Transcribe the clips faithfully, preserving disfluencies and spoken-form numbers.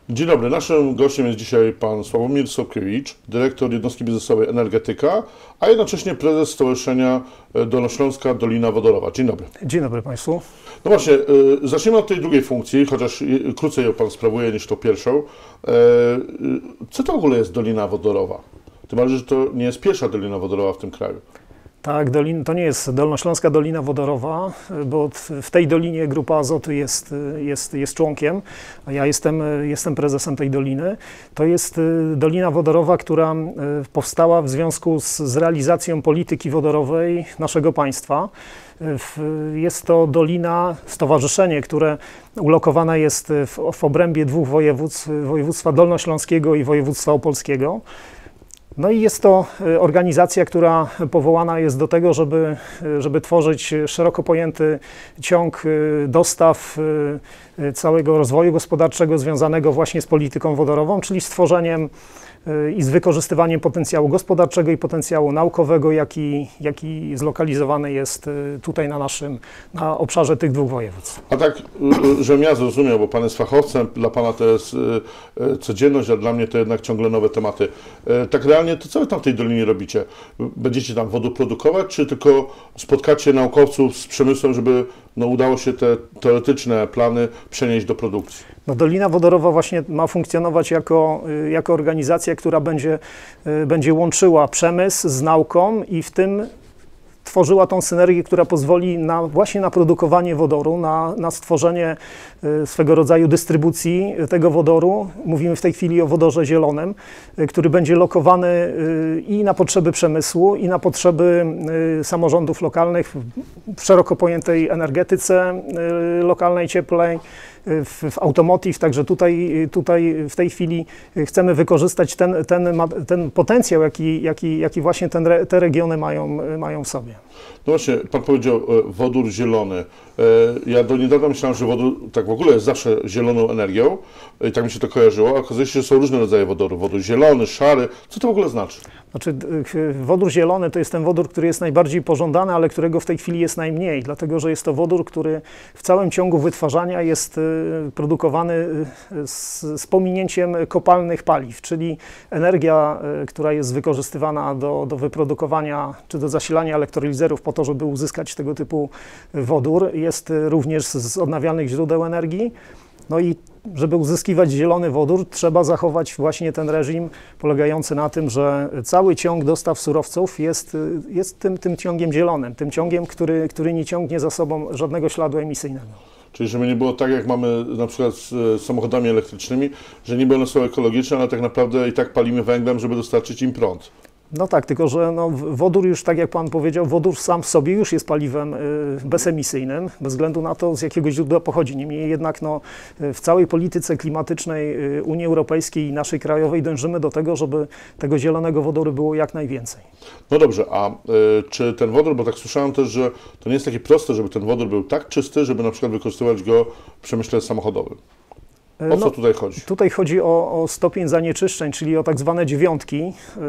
Dzień dobry, naszym gościem jest dzisiaj pan Sławomir Sobkiewicz, dyrektor jednostki biznesowej Energetyka, a jednocześnie prezes Stowarzyszenia Dolnośląska Dolina Wodorowa. Dzień dobry. Dzień dobry Państwu. No właśnie, zacznijmy od tej drugiej funkcji, chociaż krócej ją pan sprawuje niż tą pierwszą. Co to w ogóle jest Dolina Wodorowa? Tym bardziej, że to nie jest pierwsza Dolina Wodorowa w tym kraju. Tak, dolin, to nie jest Dolnośląska Dolina Wodorowa, bo w tej dolinie Grupa Azoty jest, jest, jest członkiem, a ja jestem, jestem prezesem tej doliny. To jest Dolina Wodorowa, która powstała w związku z, z realizacją polityki wodorowej naszego państwa. Jest to dolina, stowarzyszenie, które ulokowane jest w, w obrębie dwóch województw, województwa dolnośląskiego i województwa opolskiego. No i jest to organizacja, która powołana jest do tego, żeby, żeby tworzyć szeroko pojęty ciąg dostaw całego rozwoju gospodarczego związanego właśnie z polityką wodorową, czyli stworzeniem i z wykorzystywaniem potencjału gospodarczego i potencjału naukowego, jaki, jaki zlokalizowany jest tutaj na naszym, na obszarze tych dwóch województw. A tak, żebym ja zrozumiał, bo pan jest fachowcem, dla pana to jest codzienność, a dla mnie to jednak ciągle nowe tematy. Tak realnie, to co wy tam w tej dolinie robicie? Będziecie tam wodór produkować, czy tylko spotkacie naukowców z przemysłem, żeby no, udało się te teoretyczne plany przenieść do produkcji? No, Dolina Wodorowa właśnie ma funkcjonować jako, jako organizacja, która będzie, będzie łączyła przemysł z nauką i w tym tworzyła tą synergię, która pozwoli na, właśnie na produkowanie wodoru, na, na stworzenie swego rodzaju dystrybucji tego wodoru. Mówimy w tej chwili o wodorze zielonym, który będzie lokowany i na potrzeby przemysłu, i na potrzeby samorządów lokalnych w szeroko pojętej energetyce lokalnej, cieplej, w, w automotive, także tutaj, tutaj w tej chwili chcemy wykorzystać ten, ten, ten potencjał, jaki, jaki, jaki właśnie ten, te regiony mają, mają w sobie. No właśnie, pan powiedział wodór zielony. Ja do niedawna myślałem, że wodór tak w ogóle jest zawsze zieloną energią i tak mi się to kojarzyło, a okazuje się, że są różne rodzaje wodoru. Wodór zielony, szary. Co to w ogóle znaczy? Znaczy, wodór zielony to jest ten wodór, który jest najbardziej pożądany, ale którego w tej chwili jest najmniej, dlatego że jest to wodór, który w całym ciągu wytwarzania jest produkowany z, z pominięciem kopalnych paliw, czyli energia, która jest wykorzystywana do, do wyprodukowania czy do zasilania elektrolizerów po to, żeby uzyskać tego typu wodór, jest również z odnawialnych źródeł energii. No i żeby uzyskiwać zielony wodór, trzeba zachować właśnie ten reżim polegający na tym, że cały ciąg dostaw surowców jest, jest tym, tym ciągiem zielonym, tym ciągiem, który, który nie ciągnie za sobą żadnego śladu emisyjnego. Czyli żeby nie było tak, jak mamy na przykład z samochodami elektrycznymi, że niby one są ekologiczne, ale tak naprawdę i tak palimy węglem, żeby dostarczyć im prąd. No tak, tylko że no, wodór już, tak jak Pan powiedział, wodór sam w sobie już jest paliwem y, bezemisyjnym, bez względu na to, z jakiego źródła pochodzi. Niemniej jednak no, w całej polityce klimatycznej y, Unii Europejskiej i naszej krajowej dążymy do tego, żeby tego zielonego wodoru było jak najwięcej. No dobrze, a y, czy ten wodór, bo tak słyszałem też, że to nie jest takie proste, żeby ten wodór był tak czysty, żeby na przykład wykorzystywać go w przemyśle samochodowym. O co no, tutaj chodzi? Tutaj chodzi o, o stopień zanieczyszczeń, czyli o tak zwane dziewiątki.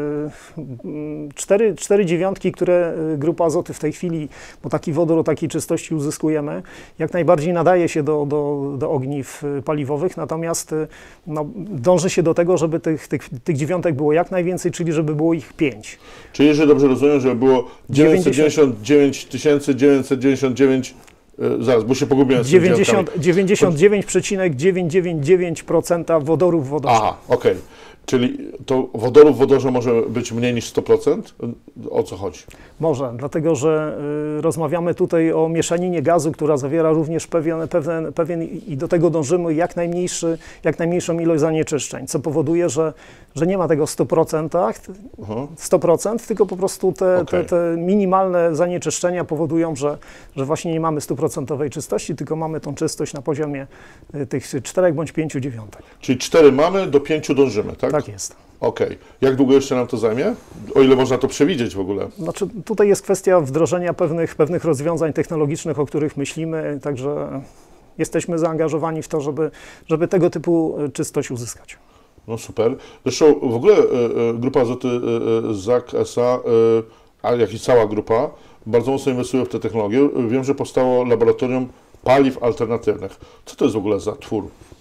Cztery, cztery dziewiątki, które Grupa Azoty w tej chwili, bo taki wodór o takiej czystości uzyskujemy, jak najbardziej nadaje się do, do, do ogniw paliwowych, natomiast no, dąży się do tego, żeby tych, tych, tych dziewiątek było jak najwięcej, czyli żeby było ich pięć. Czyli jeżeli dobrze rozumiem, żeby było dziewięćset dziewięćdziesiąt dziewięć tysięcy dziewięćset dziewięćdziesiąt dziewięć. Zaraz, bo się pogubiłem z dziewięćdziesiąt dziewięć przecinek dziewięćset dziewięćdziesiąt dziewięć procent wodorów w wodorze. Aha, okej. Okay. Czyli to wodoru w wodorze może być mniej niż sto procent? O co chodzi? Może, dlatego że y, rozmawiamy tutaj o mieszaninie gazu, która zawiera również pewien, pewien, pewien i do tego dążymy jak, najmniejszy, jak najmniejszą ilość zanieczyszczeń, co powoduje, że, że nie ma tego w stu procentach, sto procent, tylko po prostu te, okay. te, te minimalne zanieczyszczenia powodują, że, że właśnie nie mamy stuprocentowej czystości, tylko mamy tą czystość na poziomie y, tych czterech bądź pięciu dziewiątek. Czyli cztery mamy, do pięciu dążymy, tak? Tak jest. Okej. Okay. Jak długo jeszcze nam to zajmie? O ile można to przewidzieć w ogóle? Znaczy, tutaj jest kwestia wdrożenia pewnych, pewnych rozwiązań technologicznych, o których myślimy, także jesteśmy zaangażowani w to, żeby, żeby tego typu czystość uzyskać. No super. Zresztą w ogóle y, y, Grupa Azoty y, Z A K S A, y, a jak i cała grupa, bardzo mocno inwestuje w tę technologię. Wiem, że powstało laboratorium paliw alternatywnych. Co to jest w ogóle za twór?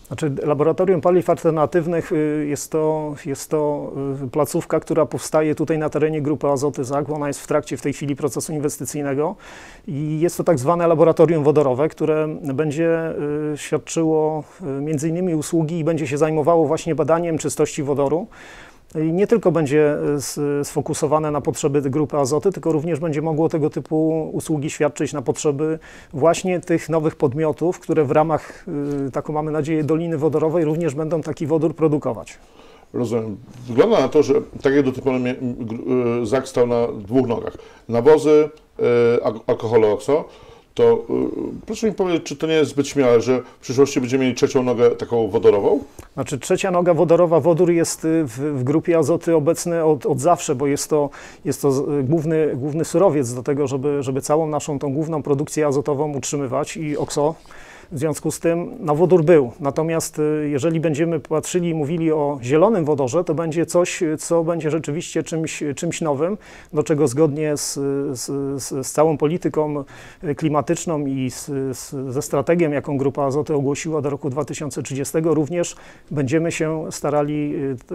Znaczy, Laboratorium Paliw Alternatywnych y, jest to, jest to y, placówka, która powstaje tutaj na terenie Grupy Azoty ZAK. Ona jest w trakcie w tej chwili procesu inwestycyjnego i jest to tak zwane laboratorium wodorowe, które będzie y, świadczyło y, między innymi usługi i będzie się zajmowało właśnie badaniem czystości wodoru. I nie tylko będzie sfokusowane na potrzeby Grupy Azoty, tylko również będzie mogło tego typu usługi świadczyć na potrzeby właśnie tych nowych podmiotów, które w ramach, taką mamy nadzieję, Doliny Wodorowej również będą taki wodór produkować. Rozumiem. Wygląda na to, że tak jak do tej pory ZAK stał na dwóch nogach. Nawozy, alkohole okso. To y, proszę mi powiedzieć, czy to nie jest zbyt śmiałe, że w przyszłości będziemy mieli trzecią nogę taką wodorową? Znaczy trzecia noga wodorowa, wodór jest w, w Grupie Azoty obecny od, od zawsze, bo jest to, jest to główny, główny surowiec do tego, żeby, żeby całą naszą tą główną produkcję azotową utrzymywać i okso. W związku z tym no, wodór był. Natomiast jeżeli będziemy patrzyli i mówili o zielonym wodorze, to będzie coś, co będzie rzeczywiście czymś, czymś nowym, do czego zgodnie z, z, z całą polityką klimatyczną i z, z, ze strategią, jaką Grupa Azoty ogłosiła do roku dwa tysiące trzydziestego, również będziemy się starali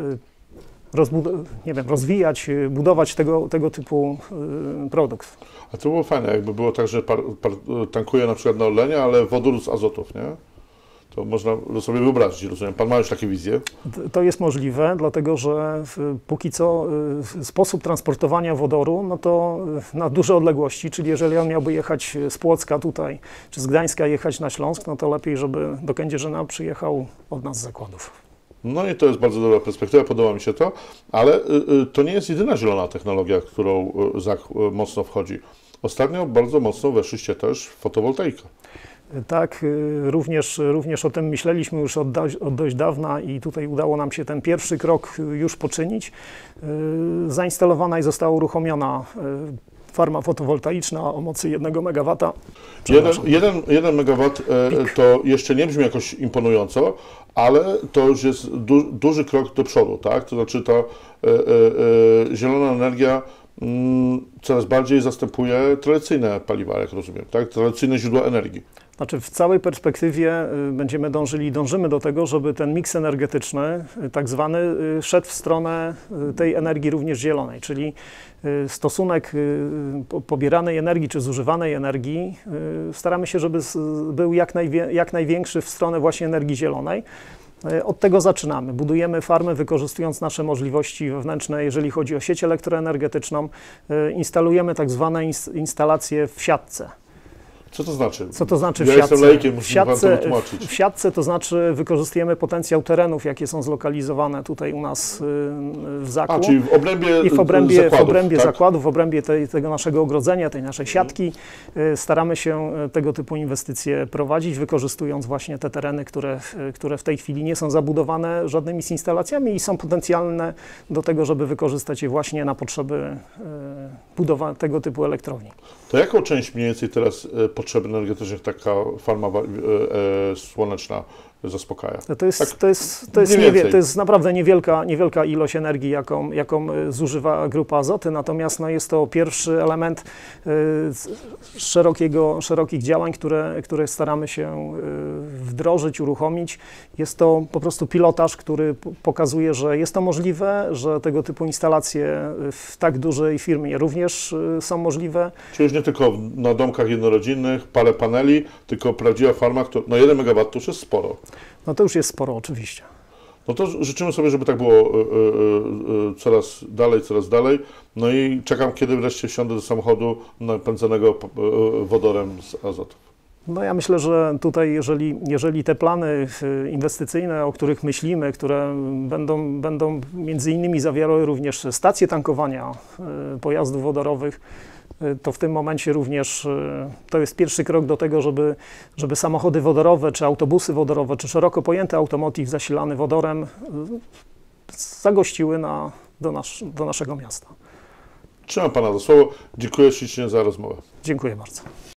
nie wiem, rozwijać, budować tego, tego typu produkt. A to było fajne, jakby było tak, że par, par, tankuje na przykład na Orlenie, ale wodór z azotów, nie? To można sobie wyobrazić, rozumiem. Pan ma już takie wizje? To jest możliwe, dlatego że póki co sposób transportowania wodoru, no to na duże odległości, czyli jeżeli on miałby jechać z Płocka tutaj, czy z Gdańska jechać na Śląsk, no to lepiej, żeby do Kędzierzyna przyjechał od nas z zakładów. No i to jest bardzo dobra perspektywa, podoba mi się to, ale y, y, to nie jest jedyna zielona technologia, w którą y, ZAK y, mocno wchodzi. Ostatnio bardzo mocno weszliście też w fotowoltaikę. Tak, również, również o tym myśleliśmy już od, da, od dość dawna i tutaj udało nam się ten pierwszy krok już poczynić. Zainstalowana i została uruchomiona farma fotowoltaiczna o mocy jednego megawata. Jeden, jeden, jeden megawat to jeszcze nie brzmi jakoś imponująco, ale to już jest du, duży krok do przodu, tak? To znaczy ta e, e, e, zielona energia mm, coraz bardziej zastępuje tradycyjne paliwa, jak rozumiem, tak? Tradycyjne źródła energii. Znaczy w całej perspektywie będziemy dążyli, dążymy do tego, żeby ten miks energetyczny, tak zwany, szedł w stronę tej energii również zielonej, czyli stosunek pobieranej energii czy zużywanej energii staramy się, żeby był jak, najwie, jak największy w stronę właśnie energii zielonej. Od tego zaczynamy. Budujemy farmy, wykorzystując nasze możliwości wewnętrzne, jeżeli chodzi o sieć elektroenergetyczną. Instalujemy tak zwane instalacje w siatce. Co to znaczy? Co to znaczy w ja siatce? Jestem laikiem, w, siatce to wytłumaczyć. w siatce to znaczy wykorzystujemy potencjał terenów, jakie są zlokalizowane tutaj u nas w ZAK-u. A, czyli w obrębie I w obrębie zakładów, w obrębie tak? zakładów, w obrębie tej, tego naszego ogrodzenia, tej naszej siatki staramy się tego typu inwestycje prowadzić, wykorzystując właśnie te tereny, które, które w tej chwili nie są zabudowane żadnymi z instalacjami i są potencjalne do tego, żeby wykorzystać je właśnie na potrzeby budowy tego typu elektrowni. To jaką część mniej więcej teraz potrzeb energetycznych taka farma e, e, słoneczna zaspokaja? To jest, tak, to jest, to jest, niewie, to jest naprawdę niewielka, niewielka ilość energii, jaką, jaką zużywa Grupa Azoty, natomiast no, jest to pierwszy element y, szerokiego, szerokich działań, które, które staramy się y, wdrożyć, uruchomić. Jest to po prostu pilotaż, który pokazuje, że jest to możliwe, że tego typu instalacje w tak dużej firmie również y, są możliwe. Czyli już nie tylko na domkach jednorodzinnych, parę paneli, tylko prawdziwa farma, która, no jeden megawat to już jest sporo. No to już jest sporo, oczywiście. No to życzymy sobie, żeby tak było y, y, y, coraz dalej, coraz dalej. No i czekam, kiedy wreszcie wsiądę do samochodu napędzanego y, wodorem z azotów. No ja myślę, że tutaj, jeżeli, jeżeli te plany inwestycyjne, o których myślimy, które będą, będą między innymi zawierały również stacje tankowania pojazdów wodorowych, to w tym momencie również to jest pierwszy krok do tego, żeby, żeby samochody wodorowe, czy autobusy wodorowe, czy szeroko pojęty automotive zasilany wodorem zagościły na, do, nasz, do naszego miasta. Trzymam Pana za słowo. Dziękuję ślicznie za rozmowę. Dziękuję bardzo.